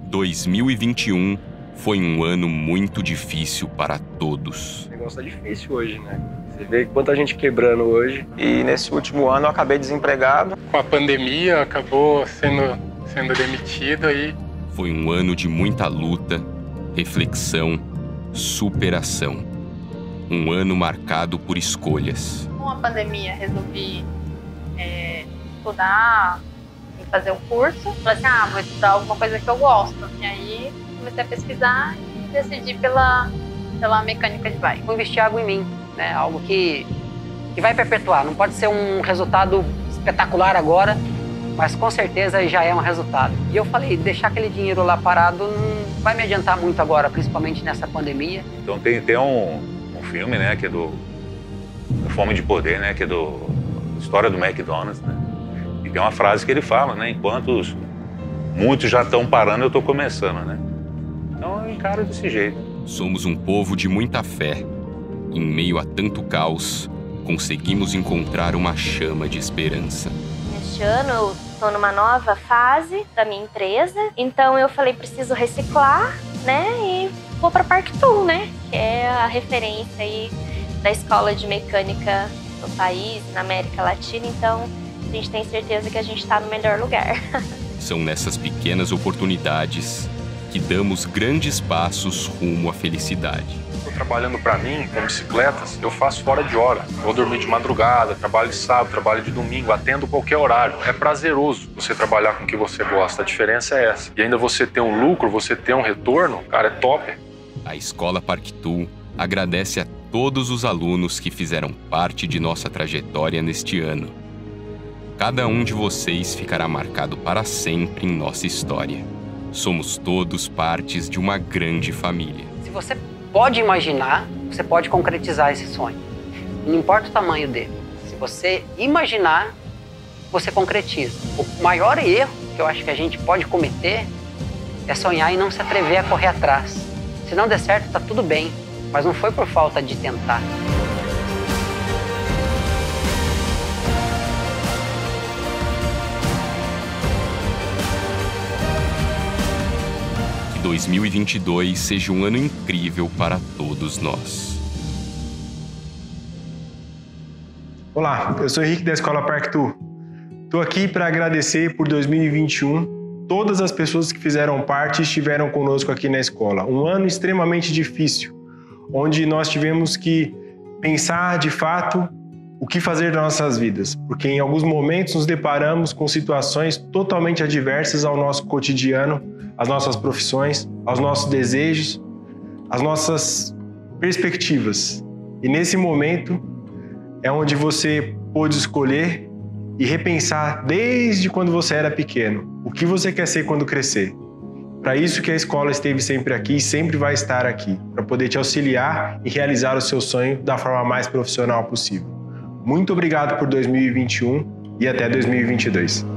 2021 foi um ano muito difícil para todos. O negócio tá difícil hoje, né? Você vê quanta gente quebrando hoje. E nesse último ano eu acabei desempregado. Com a pandemia, acabou sendo demitido aí. Foi um ano de muita luta, reflexão, superação. Um ano marcado por escolhas. Com a pandemia, resolvi estudar e fazer um curso. Falei assim, vou estudar alguma coisa que eu gosto. E aí comecei a pesquisar e decidi pela mecânica de bike. Vou investir algo em mim, né? Algo que vai perpetuar. Não pode ser um resultado espetacular agora, mas com certeza já é um resultado. E eu falei, deixar aquele dinheiro lá parado não vai me adiantar muito agora, principalmente nessa pandemia. Então tem um filme, né, que é do Fome de Poder, né, que é história do McDonald's, né? E tem uma frase que ele fala, né, enquanto muitos já estão parando, eu estou começando, né? Então eu encaro desse jeito. Somos um povo de muita fé. Em meio a tanto caos, conseguimos encontrar uma chama de esperança. Este ano eu estou numa nova fase da minha empresa, então eu falei, preciso reciclar, né, e vou para Parktool, né, que é a referência aí da escola de mecânica no país, na América Latina, então a gente tem certeza que a gente está no melhor lugar. São nessas pequenas oportunidades que damos grandes passos rumo à felicidade. Estou trabalhando para mim com bicicletas, eu faço fora de hora. Vou dormir de madrugada, trabalho de sábado, trabalho de domingo, atendo qualquer horário. É prazeroso você trabalhar com o que você gosta, a diferença é essa. E ainda você ter um lucro, você ter um retorno, cara, é top. A Escola Parktool agradece a todos os alunos que fizeram parte de nossa trajetória neste ano. Cada um de vocês ficará marcado para sempre em nossa história. Somos todos partes de uma grande família. Se você pode imaginar, você pode concretizar esse sonho. Não importa o tamanho dele. Se você imaginar, você concretiza. O maior erro que eu acho que a gente pode cometer é sonhar e não se atrever a correr atrás. Se não der certo, tá tudo bem, mas não foi por falta de tentar. Que 2022 seja um ano incrível para todos nós. Olá, eu sou Henrique da Escola Parktool. Estou aqui para agradecer por 2021 todas as pessoas que fizeram parte e estiveram conosco aqui na escola. Um ano extremamente difícil, onde nós tivemos que pensar de fato o que fazer das nossas vidas, porque em alguns momentos nos deparamos com situações totalmente adversas ao nosso cotidiano, às nossas profissões, aos nossos desejos, às nossas perspectivas. E nesse momento é onde você pôde escolher e repensar desde quando você era pequeno, o que você quer ser quando crescer. Para isso que a escola esteve sempre aqui e sempre vai estar aqui, para poder te auxiliar e realizar o seu sonho da forma mais profissional possível. Muito obrigado por 2021 e até 2022.